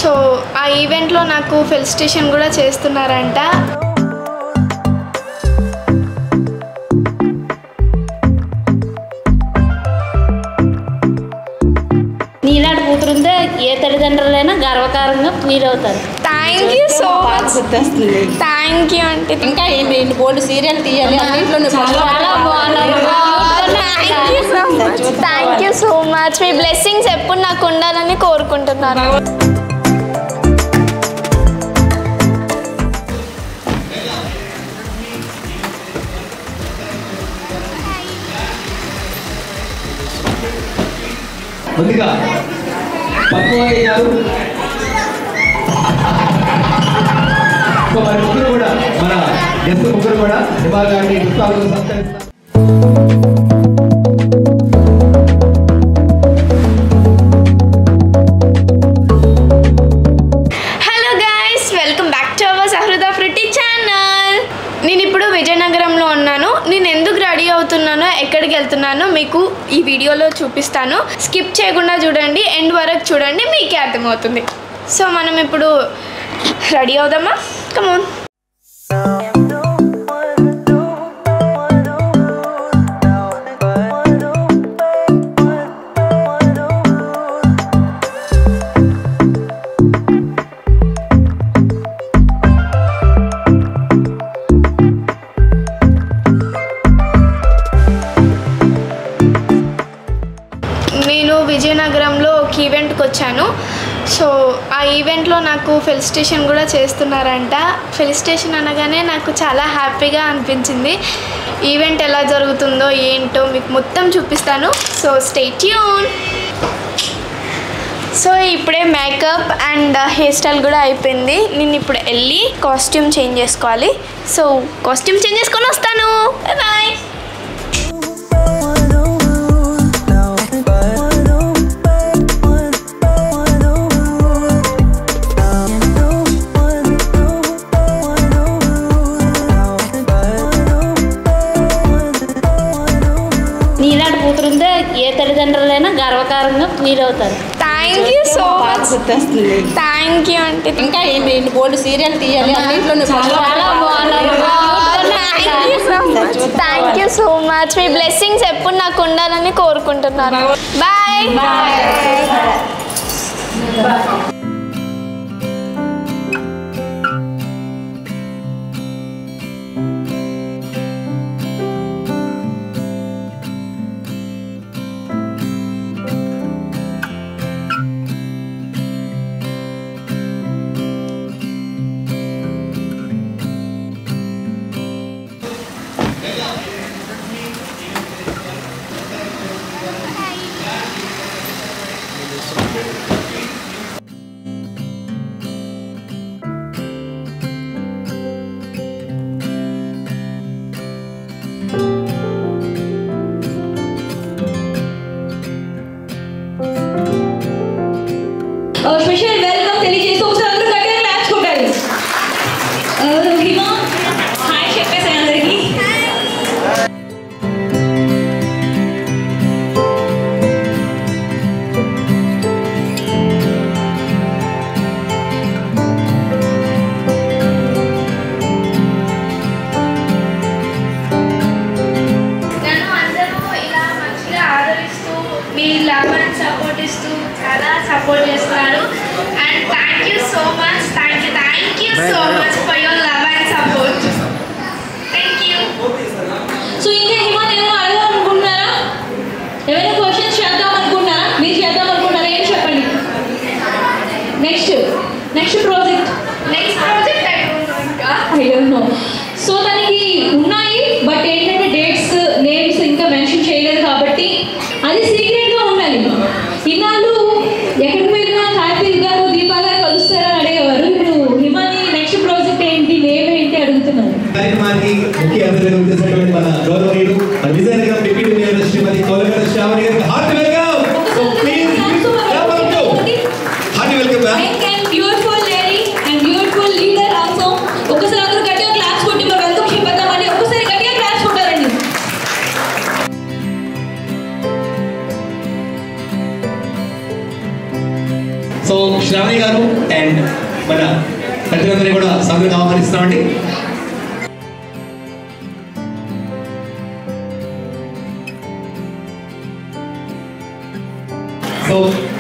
So ఆ ఈవెంట్లో నాకు ఫెలిసిటేషన్ కూడా చేస్తున్నారంట. నీలాంటి కూతురుంటే ఏ తల్లిదండ్రులైనా గర్వకారంగా ఫీల్ అవుతారు. Thank you so much. Thank you అంటే ఇంకా ఏంటి బోల్డ్ సీరియల్ తీయాలి అన్నింటిలో చాలా బాగున్నారు. Thank you so much. మీ బ్లెస్సింగ్స్ ఎప్పుడు నాకు ఉండాలని కోరుకుంటున్నాను. ముందుగా పద్మావతి గారు మరి ముగ్గురు కూడా మన గెస్ట్ ముగ్గురు కూడా విభాగాన్ని పుస్తకాలను సత్కరిస్తారు. Hello guys, welcome back to our సహృదఫ్రుటీ ఛానల్. నేను ఇప్పుడు విజయనగరంలో ఉన్నాను. నేను ఎందుకు రెడీ అవుతున్నానో ఎక్కడికి వెళ్తున్నానో మీకు ఈ వీడియోలో చూపిస్తాను. స్కిప్ చేయకుండా చూడండి, ఎండ్ వరకు చూడండి, మీకే అర్థమవుతుంది. సో మనం ఇప్పుడు రెడీ అవుదామా? Come on. నేను విజయనగరంలో ఒక ఈవెంట్కి వచ్చాను. సో ఆ ఈవెంట్లో నాకు ఫెలిసిటేషన్ కూడా చేస్తున్నారంట. ఫెలిసిటేషన్ అనగానే నాకు చాలా హ్యాపీగా అనిపించింది. ఈవెంట్ ఎలా జరుగుతుందో ఏంటో మీకు మొత్తం చూపిస్తాను. So stay tune. సో ఇప్పుడే మేకప్ అండ్ హెయిర్ స్టైల్ కూడా అయిపోయింది. నేను ఇప్పుడు వెళ్ళి కాస్ట్యూమ్ చేంజ్ చేసుకోవాలి. సో కాస్ట్యూమ్ చేంజ్ చేసుకొని వస్తాను. బాయ్. నీలాంటి కూతురుంటే ఏ తల్లిదండ్రులైనా గర్వకారంగా ఫీల్ అవుతారు. Thank you so much. Thank you అంటే ఇంకా ఏంటి బోల్డ్ సీరియల్ తీయాలి అన్నింటిలో చాలా బాగున్నారు. Thank you so much. మీ బ్లెస్సింగ్స్ ఎప్పుడు నాకు ఉండాలని కోరుకుంటున్నాను. బాయ్. స్పెషల్ వెల్కమ్ తెలియజేస్తూ ఒకసారి అందరూ గట్టిగా క్లాప్స్ కొట్టాలి. హిమా హాయ్ చెప్పేసి అందరికీ. నన్ను అందరూ ఇలా మంచిగా ఆదరిస్తూ మీ లవ్ అండ్ సపోర్ట్ ఇస్తూ చాలా సపోర్ట్ చేస్తున్నారు. And thank you so much. Thank you so much for your love and support. Thank you. So ఇంకా హిమా నేను అడగాలనుకుంటున్నారా? ఏమైనా క్వశ్చన్స్ చేద్దాం అనుకుంటున్నారా? మీరు చేద్దాం అనుకుంటున్నారా? ఏం చెప్పండి. Next project I don't know. So దానికి ఉన్నాయి, బట్ ఏంటంటే డేట్స్ నేమ్స్ ఇంకా మెన్షన్ చేయలేదు కాబట్టి అది సీక్రెట్గా ఉండాలి. ఇన్నాళ్ళు ఎక్కడికి వెళ్ళినా కార్తీక్ గారు దీపా గారు కలుస్తారని అడిగేవారు. ఇప్పుడు హిమాని నెక్స్ట్ ప్రాజెక్ట్ ఏంటి, నేమ్ ఏంటి అడుగుతున్నారు. ముఖ్య అతిథిగా వచ్చేసినటువంటి మన గౌరవనీయులు విజయనగరం డిప్యూటీ మేయర్ శ్రీమతి కోలగడ శ్రావణి గారికి hearty welcome. So please hearty welcome ma'am. And beautiful lady and beautiful leader also. ఒకసారి అందరూ గట్టిగా క్లాప్స్ కొట్టి మన వెల్కమ్ చెప్పేద్దామని ఒకసారి గట్టిగా క్లాప్స్ కొట్టారండి. సో శ్రావణి గారు అండ్ మన పెద్దలందరినీ కూడా సాదరంగా ఆహ్వానిస్తామండి. సో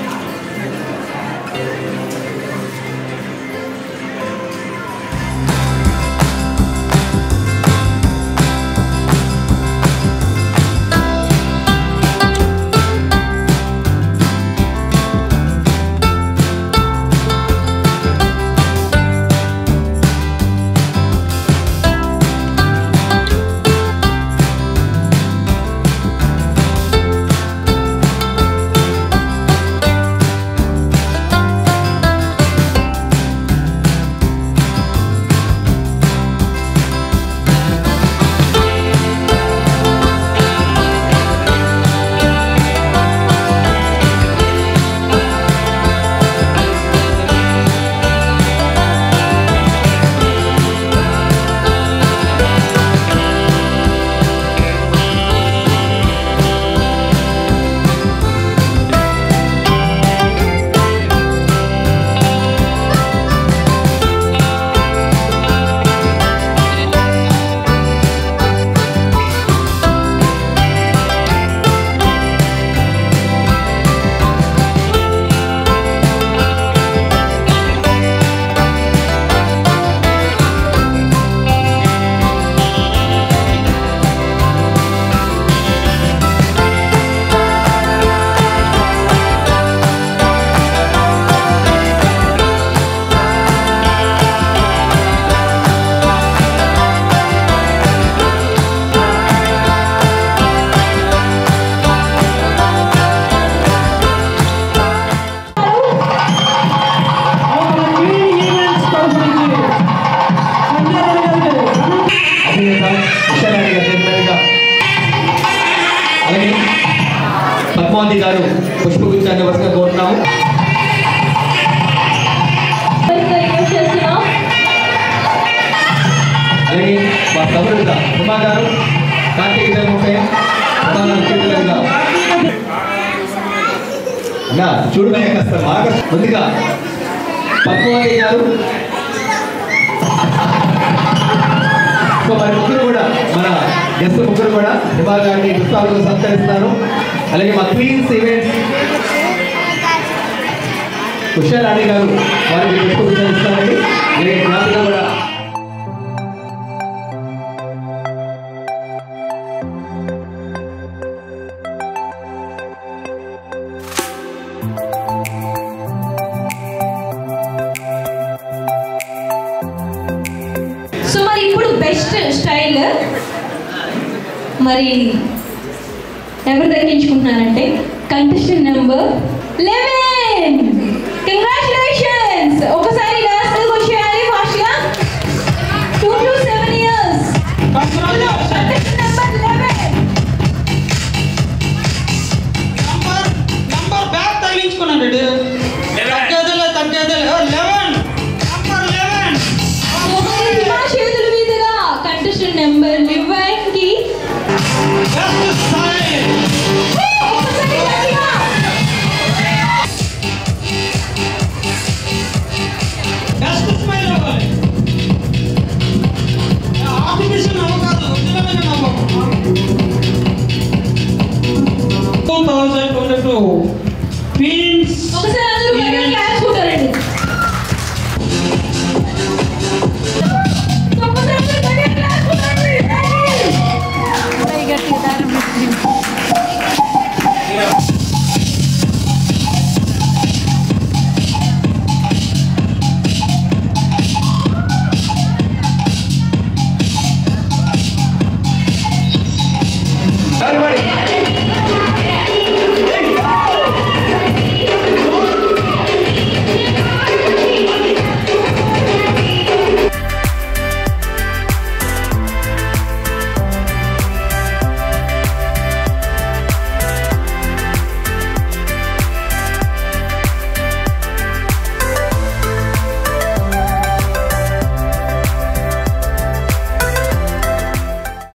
అలాగే పద్మావతి గారు పుష్పగుచ్చాన్ని వరుసగా కోరుతున్నాము. అలాగే మా సహృద హిమా గారు కార్తీకేయ చూడమే కాస్త బాగా ముందుగా పద్మావతి గారు. సో మరి ముగ్గురు కూడా మన గెస్ట్ ముగ్గురు కూడా హిమా గారిని పుష్పాలతో సత్కరిస్తారు. అలాగే మా క్వీన్స్ ఈవెంట్స్ ఉషారాణి గారు వారికి పుష్పగుచ్చాలు ఇస్తారండి. అలాగే జ్ఞాపిక కూడా బెస్ట్ స్టైల్ మరి ఎవరు దక్కించుకుంటున్నారంటే కంటెస్టెంట్ నెంబర్ 11.